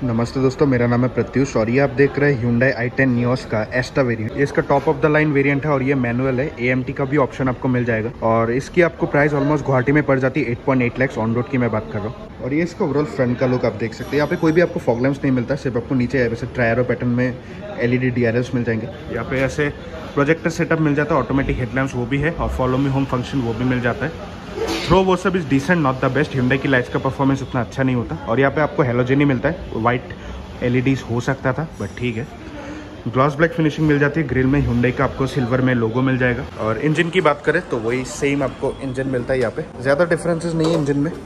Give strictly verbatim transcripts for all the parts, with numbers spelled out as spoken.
नमस्ते दोस्तों, मेरा नाम है प्रत्युष और ये आप देख रहे हैं Hyundai आई टेन नियोस का एस्टा वेरिएंट। ये इसका top of the line variant है और ये मैनुअल है। ए एम टी का भी ऑप्शन आपको मिल जाएगा और इसकी आपको प्राइस ऑलमोस्ट गुवाहाटी में पड़ जाती है eight point eight lakh on road की मैं बात कर रहा हूँ। और ये इसका ओवरऑल फ्रंट का लुक आप देख सकते हैं। यहाँ पे कोई भी आपको फॉग लैंप्स नहीं मिलता, सिर्फ आपको नीचे वैसे ट्रायरो पैटर्न में L E D D R Ls मिल जाएंगे। यहाँ पे ऐसे प्रोजेक्टर सेटअप मिल जाता है, ऑटोमेटिक हेडलैम्प्स वो भी है और फॉलो मी होम फंक्शन वो भी मिल जाता है। थ्रो वो सब is decent, not the best. Hyundai की लाइट्स का परफॉर्मेंस उतना अच्छा नहीं होता और यहाँ पे आपको हेलोजन ही मिलता है। वाइट एल ई डीज हो सकता था बट ठीक है। ग्लॉस ब्लैक फिनिशिंग मिल जाती है। ग्रिल में Hyundai का आपको सिल्वर में लोगो मिल जाएगा। और इंजन की बात करें तो वही सेम आपको इंजन मिलता है। यहाँ पे ज़्यादा डिफरेंसेस नहीं है इंजन में।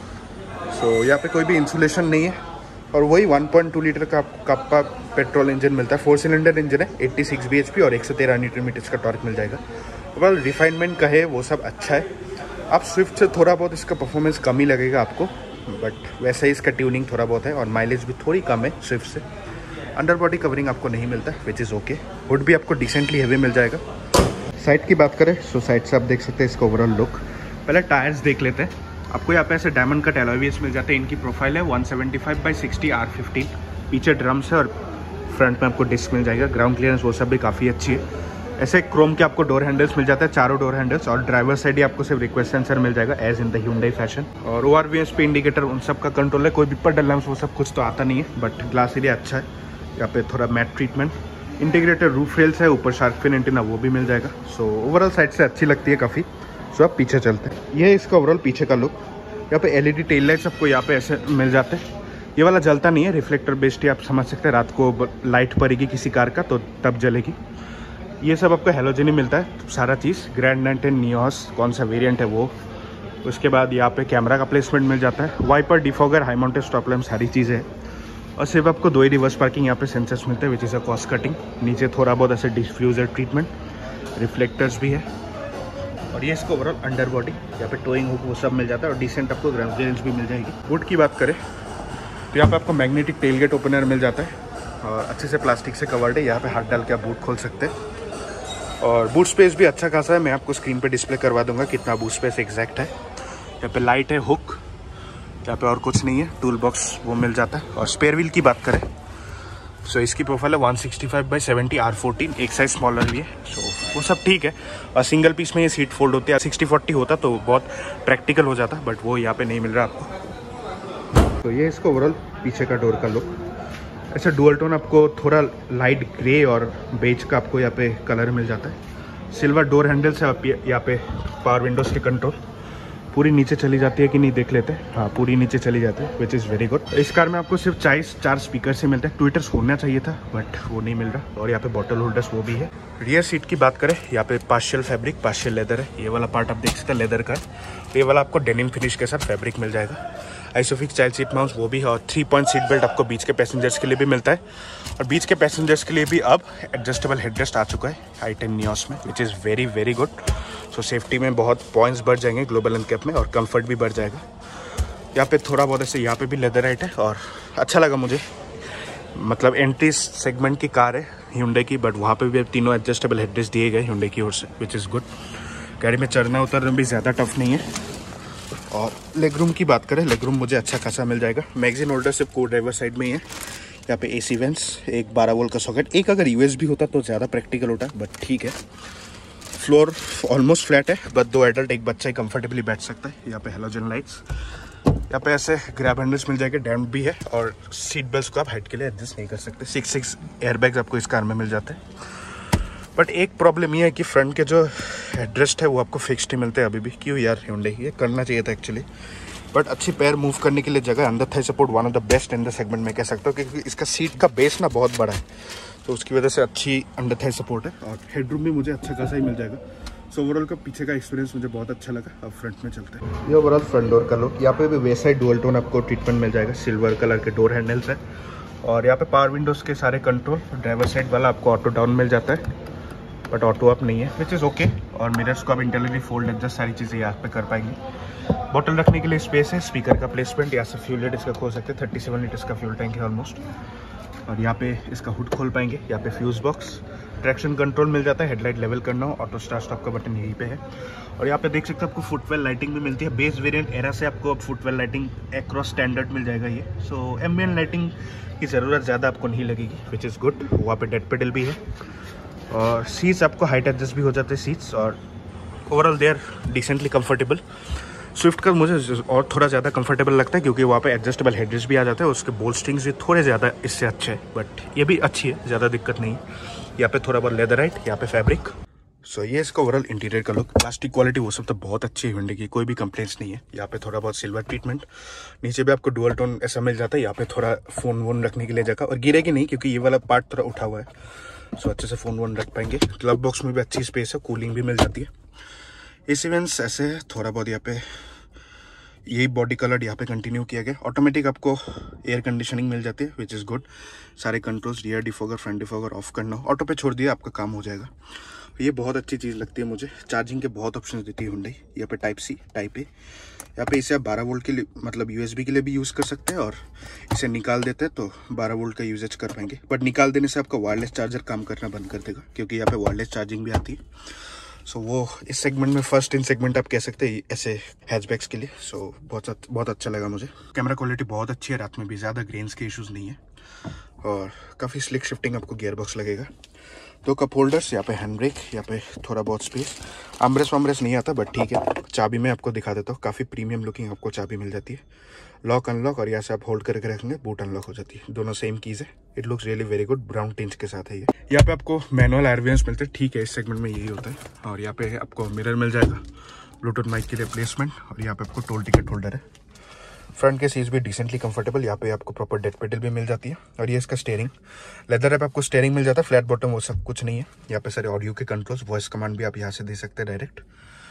सो so, यहाँ पे कोई भी इंसुलेशन नहीं है और वही वन पॉइंट टू लीटर का आपका पेट्रोल इंजन मिलता है। फोर सिलेंडर इंजन है, eighty six B H P और एक सौ तेरह न्यूटन मीटर्स का टॉर्क मिल जाएगा। वेल रिफाइनमेंट का है वो सब अच्छा है। आप स्विफ्ट से थोड़ा बहुत इसका परफॉर्मेंस कम ही लगेगा आपको, बट वैसे ही इसका ट्यूनिंग थोड़ा बहुत है और माइलेज भी थोड़ी कम है स्विफ्ट से। अंडर बॉडी कवरिंग आपको नहीं मिलता, विच इज़ ओके। हुड भी आपको डिसेंटली हेवी मिल जाएगा। साइड की बात करें सो साइड से आप देख सकते हैं इसका ओवरऑल लुक। पहले टायर्स देख लेते हैं। आपको यहाँ पे ऐसे डायमंड कट एलॉय व्हील्स मिल जाते हैं। इनकी प्रोफाइल है one seventy five by sixty R fifteen. पीछे ड्रम्स है और फ्रंट में आपको डिस्क मिल जाएगा। ग्राउंड क्लियरेंस वो सब भी काफ़ी अच्छी है। ऐसे क्रोम के आपको डोर हैंडल्स मिल जाते हैं, चारों डोर हैंडल्स। और ड्राइवर साइड ही आपको सिर्फ रिक्वेस्ट सेंसर मिल जाएगा as in the Hyundai fashion. और ओ आर वी एस पे इंडिकेटर उन सब का कंट्रोल है। कोई बिपर डलम्स वो सब कुछ तो आता नहीं है, बट ग्लास एरिया अच्छा है। यहाँ पे थोड़ा matte treatment. Integrated roof rails है, ऊपर शार्क फिन एंटीना वो भी मिल जाएगा। सो ओवरऑल साइड से अच्छी लगती है काफ़ी। सो आप पीछे चलते हैं। ये है इसका ओवरऑल पीछे का लुक। यहाँ पे L E D tail lights आपको यहाँ पे ऐसे मिल जाते हैं। ये वाला जलता नहीं है, रिफ्लेक्टर बेस्ड ही आप समझ सकते हैं। रात को लाइट पड़ेगी किसी कार का तो तब जलेगी। ये सब आपको हेलोजन ही मिलता है सारा चीज़। ग्रैंड नाइन टेन नियोस कौन सा वेरिएंट है वो। उसके बाद यहाँ पे कैमरा का प्लेसमेंट मिल जाता है। Wiper, defogger, high mounted stop lamp सारी चीज़ें हैं। और सिर्फ आपको दो ही रिवर्स पार्किंग यहाँ पे सेंसर्स मिलते हैं, which is a cost cutting. नीचे थोड़ा बहुत ऐसे डिफ्यूजर ट्रीटमेंट, रिफ्लेक्टर्स भी है। और ये इसको ओवरऑल अंडर बॉडी यहाँ पे टोइंग हुक वो सब मिल जाता है और डिसेंट आपको ग्राउंड क्लियरेंस भी मिल जाएगी। वुड की बात करें तो यहाँ पे आपको मैग्नेटिक टेलगेट ओपनर मिल जाता है और अच्छे से प्लास्टिक से कवर्ड है। यहाँ पे हाथ डाल के आप बूट खोल सकते हैं और बूट स्पेस भी अच्छा खासा है। मैं आपको स्क्रीन पे डिस्प्ले करवा दूंगा कितना बूट स्पेस एग्जैक्ट है। यहाँ पे लाइट है, हुक, यहाँ पे और कुछ नहीं है। टूल बॉक्स वो मिल जाता है। और स्पेयर व्हील की बात करें सो इसकी प्रोफाइल है one sixty five by seventy R fourteen. एक साइज स्मॉलर भी है, सो वो सब ठीक है। और सिंगल पीस में ये सीट फोल्ड होती है। सिक्सटी फोर्टी होता तो बहुत प्रैक्टिकल हो जाता, बट वो यहाँ पे नहीं मिल रहा आपको। तो ये इसको ओवरऑल पीछे का डोर का लुक। ऐसा डुअल टोन आपको थोड़ा लाइट ग्रे और बेज का आपको यहाँ पे कलर मिल जाता है। सिल्वर डोर हैंडल्स है यहाँ पे। पावर विंडोज के कंट्रोल पूरी नीचे चली जाती है कि नहीं देख लेते हैं। हाँ, पूरी नीचे चली जाती है, विच इज़ वेरी गुड। इस कार में आपको सिर्फ चार चार स्पीकर से मिलते हैं। ट्विटर्स होना चाहिए था बट वो नहीं मिल रहा। और यहाँ पे बॉटल होल्डर्स वो भी है। रियर सीट की बात करें, यहाँ पे पार्शियल फैब्रिक पार्शियल लेदर है। ये वाला पार्ट आप देख सकते हैं लेदर का है। ये वाला आपको डेनिम फिनिश के साथ फैब्रिक मिल जाएगा। आइसोफिक्स चाइल्ड सीट माउंट्स वो भी है और थ्री पॉइंट सीट बेल्ट आपको बीच के पैसेंजर्स के लिए भी मिलता है। और बीच के पैसेंजर्स के लिए भी अब एडजस्टेबल हेडरेस्ट आ चुका है आई टेन नियोस में, which is very very good. So safety में बहुत पॉइंट्स बढ़ जाएंगे ग्लोबल एनकैप में और कंफर्ट भी बढ़ जाएगा। यहाँ पे थोड़ा बहुत ऐसे यहाँ पे भी लेदर राइट है और अच्छा लगा मुझे। मतलब एंट्री सेगमेंट की कार है Hyundai की, बट वहाँ पे भी तीनों एडजस्टेबल हेडरेस्ट दिए गए Hyundai की ओर से, विच इज़ गुड। गाड़ी में चढ़ना उतरना भी ज़्यादा टफ नहीं है। और लेग रूम की बात करें, लेग रूम मुझे अच्छा खासा मिल जाएगा। मैगजीन होल्डर सिर्फ को ड्राइवर साइड में ही है। यहाँ पे एसी वेंट्स, एक बारह वोल्ट का सॉकेट। एक अगर यूएसबी होता तो ज़्यादा प्रैक्टिकल होता, बट ठीक है। फ्लोर ऑलमोस्ट फ्लैट है, बट दो एडल्ट एक बच्चा ही कंफर्टेबली बैठ सकता है। यहाँ पे हेलोजन लाइट्स, यहाँ पे ऐसे ग्रैब हैंडल्स मिल जाएंगे, डैम्प भी है। और सीट बेल्ट को आप हाइट के लिए एडजस्ट नहीं कर सकते। सिक्स सिक्स एयरबैग्स आपको इस कार में मिल जाते हैं। बट एक प्रॉब्लम ये है कि फ्रंट के जो हेडरेस्ट है वो आपको फिक्स्ड ही मिलते हैं अभी भी। क्यों यार Hyundai, ये करना चाहिए था एक्चुअली। बट अच्छी पैर मूव करने के लिए जगह। अंदर thigh support one of the best in the segment में कह सकता हूँ, क्योंकि इसका सीट का बेस ना बहुत बड़ा है तो उसकी वजह से अच्छी अंडर थाई सपोर्ट है। और हेडरूम भी मुझे अच्छा खासा ही मिल जाएगा। सो ओवरऑल का पीछे का एक्सपीरियंस मुझे बहुत अच्छा लगा। अब फ्रंट में चलते हैं। ये ओवरऑल फ्रंट डोर का लुक। यहाँ पे भी वे साइड डुअल टोन आपको ट्रीटमेंट मिल जाएगा। सिल्वर कलर के डोर हैंडल्स है और यहाँ पे पावर विंडोज के सारे कंट्रोल। ड्राइवर साइड वाला आपको ऑटो डाउन मिल जाता है बट ऑटो अप नहीं है, विच इज़ ओके। और मिरर्स को आप इंटेलिजेंटली फोल्ड एडजस्ट सारी चीज़ें यहाँ पे कर पाएंगे। बॉटल रखने के लिए स्पेस है। स्पीकर का प्लेसमेंट, यहाँ से फ्यूल इसका खोल सकते हैं। थर्टी सेवन लीटर्स का फ्यूल टैंक है ऑलमोस्ट। और यहाँ पे इसका हुड खोल पाएंगे। यहाँ पे फ्यूज बॉक्स, ट्रैक्शन कंट्रोल मिल जाता है, हेडलाइट लेवल करना हो, ऑटो स्टार्ट स्टॉप का बटन यहीं पे है। और यहाँ पे देख सकते हो आपको फुटवेल लाइटिंग भी मिलती है। बेस वेरिएंट एरा से आपको अब फुटवेल लाइटिंग अक्रॉस स्टैंडर्ड मिल जाएगा ये। सो एम्बिएंट लाइटिंग की ज़रूरत ज़्यादा आपको नहीं लगेगी, विच इज़ गुड। वहाँ पे डेड पेडल भी है और सीट्स आपको हाइट एडजस्ट भी हो जाते हैं सीट्स, और overall they are decently comfortable. Swift का मुझे और थोड़ा ज़्यादा कंफर्टेबल लगता है क्योंकि वहाँ पे एडजस्टेबल हेडरेस्ट भी आ जाता है, उसके बोल्स्ट्रिंग्स भी थोड़े ज़्यादा इससे अच्छे हैं, बट ये भी अच्छी है, ज़्यादा दिक्कत नहीं है। यहाँ पे थोड़ा बहुत लेदराइट, यहाँ पे फैब्रिक। सो so, ये इसका ओवरऑल इंटीरियर का लुक। प्लास्टिक क्वालिटी वो सब तो बहुत अच्छी है हिंडे की, कोई भी कंप्लेंट्स नहीं है। यहाँ पे थोड़ा बहुत सिल्वर ट्रीटमेंट, नीचे भी आपको डुअल टोन ऐसा मिल जाता है। यहाँ पे थोड़ा फोन वोन रखने के लिए जगह, और गिरेगी नहीं क्योंकि ये वाला पार्ट थोड़ा उठा हुआ है, सो so, अच्छे से फोन वोन रख पाएंगे। ग्लव बॉक्स में भी अच्छी स्पेस है, कूलिंग भी मिल जाती है। एसी वेंट्स ऐसे है, थोड़ा बहुत यहाँ पे यही बॉडी कलर यहाँ पे कंटिन्यू किया गया। ऑटोमेटिक आपको एयर कंडीशनिंग मिल जाती है, विच इज़ गुड। सारे controls, rear defogger, front defogger off करना हो ऑटो पे छोड़ दिया, आपका काम हो जाएगा। ये बहुत अच्छी चीज़ लगती है मुझे। चार्जिंग के बहुत ऑप्शंस देती है हुंडई। यहाँ पे टाइप सी, टाइप ए, यहाँ पे इसे आप बारह वोल्ट के लिए मतलब यूएसबी के लिए भी यूज़ कर सकते हैं, और इसे निकाल देते हैं तो बारह वोल्ट का यूजेज कर पाएंगे। बट निकाल देने से आपका वायरलेस चार्जर काम करना बंद कर देगा, क्योंकि यहाँ पे वायरलेस चार्जिंग भी आती है। सो so, वो इस सेगमेंट में फर्स्ट इन सेगमेंट आप कह सकते हैं ऐसे हैचबैक्स के लिए। सो so, बहुत बहुत अच्छा लगा मुझे। कैमरा क्वालिटी बहुत अच्छी है, रात में भी ज़्यादा ग्रेन्स के इश्यूज़ नहीं है, और काफ़ी स्लिक शिफ्टिंग आपको गियर बॉक्स लगेगा। दो कप होल्डर्स, यहाँ पे हैंड ब्रेक, यहाँ पे थोड़ा बहुत स्पेस। आमरेस वामरेस नहीं आता, बट ठीक है। चाबी में आपको दिखा देता हूँ, काफ़ी प्रीमियम लुकिंग आपको चाबी मिल जाती है। लॉक अनलॉक, और यहाँ से आप होल्ड करके रखेंगे, बूट अनलॉक हो जाती है। दोनों सेम कीज़ है। It looks really very good. Brown tinge के साथ है ये। यहाँ पे आपको मैनुअल एयरवेंस मिलते हैं, ठीक है, इस सेगमेंट में यही होता है। और यहाँ पे आपको मिरर मिल जाएगा, ब्लूटूथ माइक के लिए प्लेसमेंट, और यहाँ पे आपको टोल टिकट होल्डर है। फ्रंट के सीट्स भी डिसेंटली कंफर्टेबल, यहाँ पे आपको प्रॉपर डेड पेडल भी मिल जाती है। और ये इसका स्टीयरिंग लेदर है, आपको स्टीयरिंग मिल जाता है, फ्लैट बॉटम वो सब कुछ नहीं है। यहाँ पे सारे ऑडियो के कंट्रोल्स, वॉइस कमांड भी आप यहाँ से दे सकते हैं डायरेक्ट,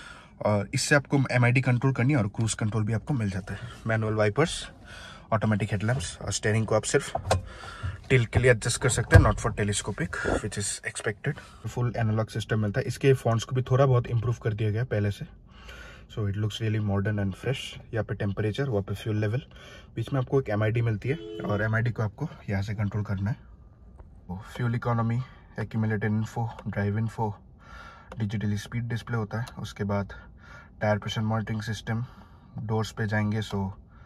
और इससे आपको एम आई डी कंट्रोल करनी है, और क्रूज कंट्रोल भी आपको मिल जाता है। मैनुअल वाइपर्स, ऑटोमेटिक हेडलैम्प्स, और स्टीयरिंग को आप सिर्फ टिल्ट के लिए एडजस्ट कर सकते हैं, not for telescopic, which is expected. Full analogue system मिलता है। इसके फॉन्ट्स को भी थोड़ा बहुत इंप्रूव कर दिया गया पहले से, so it looks really modern and fresh. यहाँ पे टेम्परेचर, वहाँ पे फ्यूल लेवल, बीच में आपको एक एम आई डी मिलती है, और एम आई डी को आपको यहाँ से कंट्रोल करना है। Fuel economy, accumulated info, drive info, digitally speed display होता है। उसके बाद tyre pressure monitoring system, doors पे जाएंगे so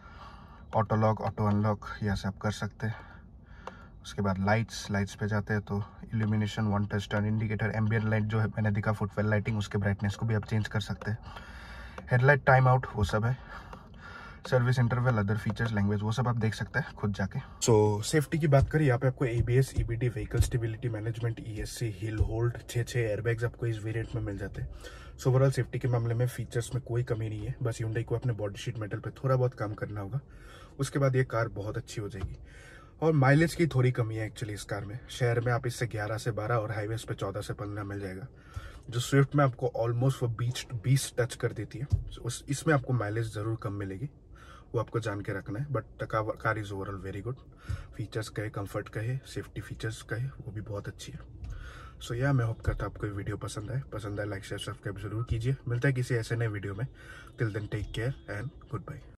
auto lock, auto unlock यहाँ से आप कर सकते हैं। उसके बाद लाइट्स, लाइट्स पे जाते हैं तो illumination, one touch turn indicator, ambient light जो है मैंने दिखा, फुटवेल लाइटिंग, उसके ब्राइटनेस को भी आप चेंज कर सकते हैं। हेडलाइट, टाइम आउट, वो सब है। Service interval, other features, language, वो सब आप देख सकते हैं खुद जाके। सो so, सेफ्टी की बात करें, यहाँ पे आपको ABS, EBD, vehicle stability management, ESC, hill hold, छः छः एयरबैग्स आपको इस वेरिएंट में मिल जाते हैं। सो ओवरऑल सेफ्टी के मामले में फीचर्स में कोई कमी नहीं है, बस Hyundai को अपने बॉडी शीट मेटल पे थोड़ा बहुत काम करना होगा, उसके बाद ये कार बहुत अच्छी हो जाएगी। और माइलेज की थोड़ी कमी है एक्चुअली इस कार में। शहर में आप इससे ग्यारह से बारह और हाईवेज पे चौदह से पंद्रह मिल जाएगा, जो स्विफ्ट में आपको ऑलमोस्ट वो बीस बीस टच कर देती है। उस इसमें आपको माइलेज ज़रूर कम मिलेगी, वो आपको जान के रखना है। But car is overall very good. Features कहे, कंफर्ट कहे, सेफ्टी फीचर्स कहे, वो भी बहुत अच्छी है। सो या मैं होप करता आपको ये वीडियो पसंद आए। पसंद आए लाइक शेयर सब्सक्राइब जरूर कीजिए। मिलता है किसी ऐसे नए वीडियो में। Till then take care and good bye.